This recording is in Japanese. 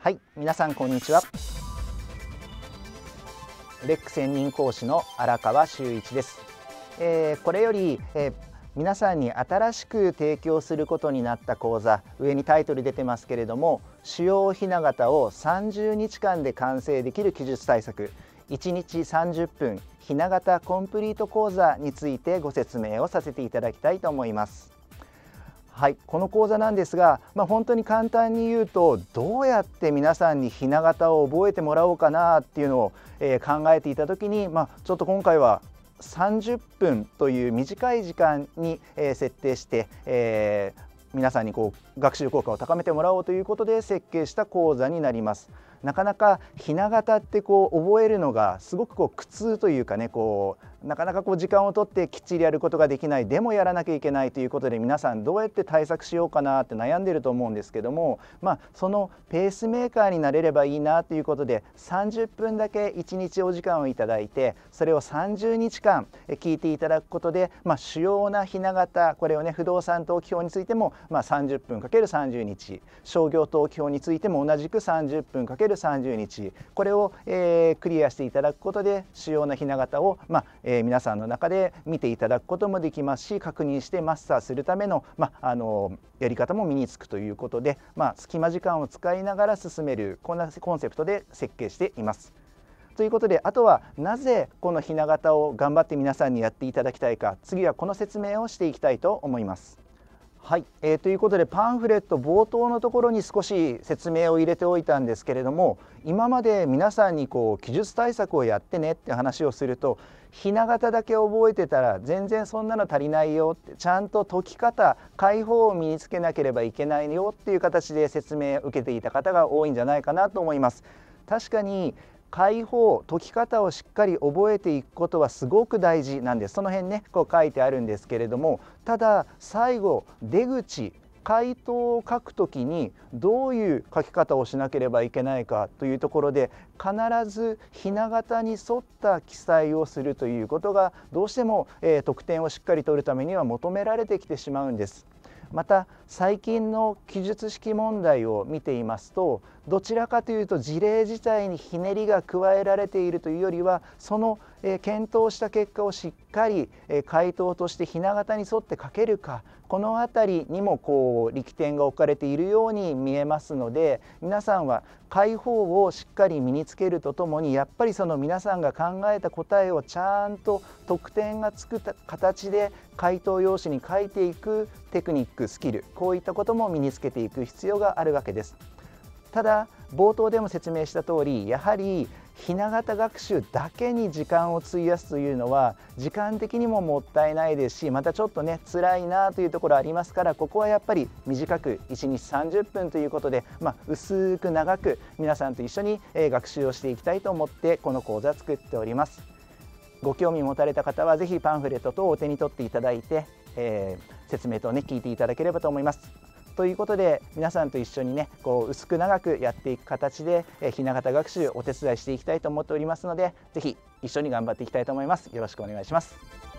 はい、皆さんこんにちは。レック専任講師の荒川修一です。これより、皆さんに新しく提供することになった講座、上にタイトル出てますけれども、主要ひな形を30日間で完成できる記述対策、1日30分ひな形コンプリート講座についてご説明をさせていただきたいと思います。はい、この講座なんですが、本当に簡単に言うと、どうやって皆さんにひな形を覚えてもらおうかなっていうのを、考えていた時に、ちょっと今回は30分という短い時間に、設定して、皆さんに学習効果を高めてもらおうということで設計した講座になります。なかなかひな形って覚えるのがすごく苦痛というかね、なかなか時間をとってきっちりやることができない、でもやらなきゃいけないということで、皆さんどうやって対策しようかなって悩んでると思うんですけども、そのペースメーカーになれればいいなということで、30分だけ1日お時間をいただいて、それを30日間聞いていただくことで、主要なひな形、これをね、不動産登記表についても、30分 ×30 日、商業登記表についても同じく30分 ×30 日、これを、クリアしていただくことで、主要なひな形を、皆さんの中で見ていただくこともできますし、確認してマスターするための、やり方も身につくということで、隙間時間を使いながら進める、こんなコンセプトで設計しています。ということで、あとはなぜこのひな形を頑張って皆さんにやっていただきたいか、次はこの説明をしていきたいと思います。はい、ということで、パンフレット冒頭のところに少し説明を入れておいたんですけれども、今まで皆さんに記述対策をやってねって話をすると、ひな形だけ覚えてたら全然そんなの足りないよって、ちゃんと解き方、解法を身につけなければいけないよっていう形で説明を受けていた方が多いんじゃないかなと思います。確かに解法、解き方をしっかり覚えていくことはすごく大事なんです。その辺ね、書いてあるんですけれども、ただ最後出口、回答を書くときにどういう書き方をしなければいけないかというところで、必ずひな形に沿った記載をするということがどうしても、得点をしっかり取るためには求められてきてしまうんです。また最近の記述式問題を見ていますと、どちらかというと事例自体にひねりが加えられているというよりは、その検討した結果をしっかり回答としてひな形に沿って書けるか、この辺りにも力点が置かれているように見えますので、皆さんは解法をしっかり身につけるとともに、やっぱりその皆さんが考えた答えをちゃんと得点がつく形で回答用紙に書いていくテクニック、スキル、こういったことも身につけていく必要があるわけです。ただ冒頭でも説明した通り、やはりひな形学習だけに時間を費やすというのは時間的にももったいないですし、またちょっとね辛いなというところありますから、ここはやっぱり短く1日30分ということで、薄く長く皆さんと一緒に学習をしていきたいと思ってこの講座を作っております。ご興味持たれた方はぜひパンフレット等をお手に取っていただいて、説明等ね聞いていただければと思います。ということで、皆さんと一緒にね薄く長くやっていく形でひな形学習お手伝いしていきたいと思っておりますので、ぜひ一緒に頑張っていきたいと思います。よろしくお願いします。